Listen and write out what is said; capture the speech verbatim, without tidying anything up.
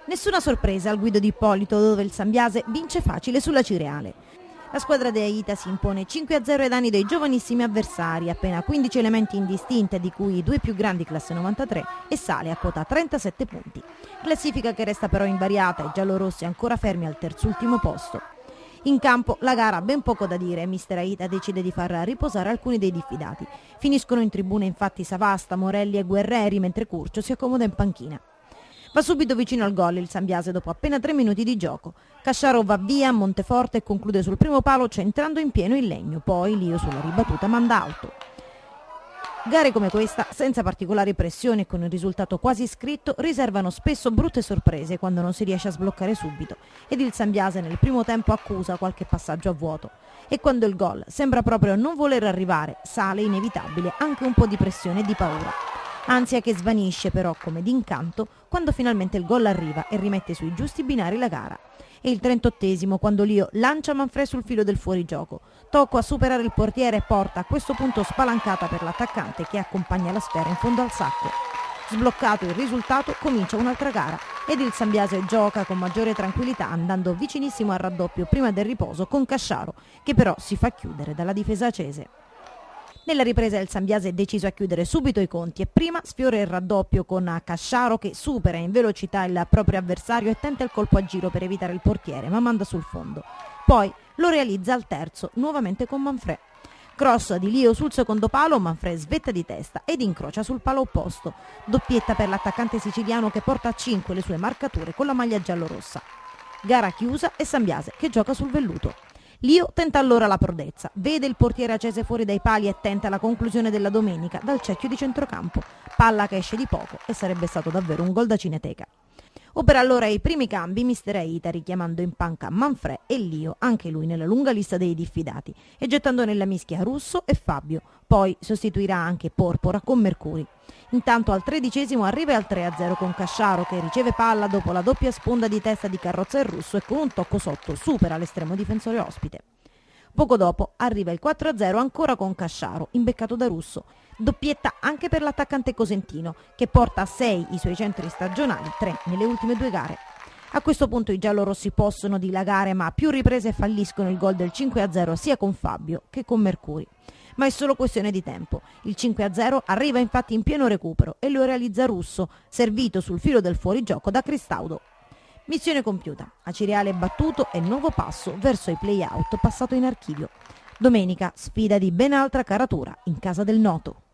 Nessuna sorpresa al guido di Ippolito, dove il Sambiase vince facile sulla Cireale. La squadra di Aita si impone cinque a zero ai danni dei giovanissimi avversari, appena quindici elementi indistinte, di cui i due più grandi classe novantatré, e sale a quota trentasette punti. Classifica che resta però invariata, i giallorossi ancora fermi al terzultimo posto. In campo la gara ha ben poco da dire, mister Aita decide di far riposare alcuni dei diffidati. Finiscono in tribuna infatti Savasta, Morelli e Guerreri, mentre Curcio si accomoda in panchina. Va subito vicino al gol il Sambiase dopo appena tre minuti di gioco. Casciaro va via a Monteforte e conclude sul primo palo centrando in pieno il legno, poi Lio sulla ribattuta manda alto. Gare come questa, senza particolari pressioni e con il risultato quasi scritto, riservano spesso brutte sorprese quando non si riesce a sbloccare subito, ed il Sambiase nel primo tempo accusa qualche passaggio a vuoto. E quando il gol sembra proprio non voler arrivare, sale inevitabile anche un po' di pressione e di paura. Ansia che svanisce però come d'incanto quando finalmente il gol arriva e rimette sui giusti binari la gara. E il trentottesimo quando Lio lancia Manfrè sul filo del fuorigioco. Tocco a superare il portiere e porta a questo punto spalancata per l'attaccante che accompagna la sfera in fondo al sacco. Sbloccato il risultato comincia un'altra gara ed il Sambiase gioca con maggiore tranquillità andando vicinissimo al raddoppio prima del riposo con Casciaro che però si fa chiudere dalla difesa acese. Nella ripresa il Sambiase è deciso a chiudere subito i conti e prima sfiora il raddoppio con Casciaro che supera in velocità il proprio avversario e tenta il colpo a giro per evitare il portiere ma manda sul fondo. Poi lo realizza al terzo, nuovamente con Manfrè. Cross di Lio sul secondo palo, Manfrè svetta di testa ed incrocia sul palo opposto. Doppietta per l'attaccante siciliano che porta a cinque le sue marcature con la maglia giallorossa. Gara chiusa e Sambiase che gioca sul velluto. Lio tenta allora la prodezza, vede il portiere acese fuori dai pali e tenta la conclusione della domenica dal cerchio di centrocampo, palla che esce di poco e sarebbe stato davvero un gol da cineteca. Opera allora i primi cambi mister Aita richiamando in panca Manfrè e Lio, anche lui nella lunga lista dei diffidati, e gettando nella mischia Russo e Fabio, poi sostituirà anche Porpora con Mercuri. Intanto al tredicesimo arriva al tre a zero con Casciaro che riceve palla dopo la doppia sponda di testa di Carrozza e Russo e con un tocco sotto supera l'estremo difensore ospite. Poco dopo arriva il quattro a zero ancora con Casciaro, imbeccato da Russo. Doppietta anche per l'attaccante cosentino che porta a sei i suoi centri stagionali, tre nelle ultime due gare. A questo punto i giallorossi possono dilagare ma a più riprese falliscono il gol del cinque a zero sia con Fabio che con Mercuri. Ma è solo questione di tempo. Il cinque a zero arriva infatti in pieno recupero e lo realizza Russo, servito sul filo del fuorigioco da Cristaudo. Missione compiuta, Acireale battuto e nuovo passo verso i play-out passato in archivio. Domenica sfida di ben altra caratura in casa del Noto.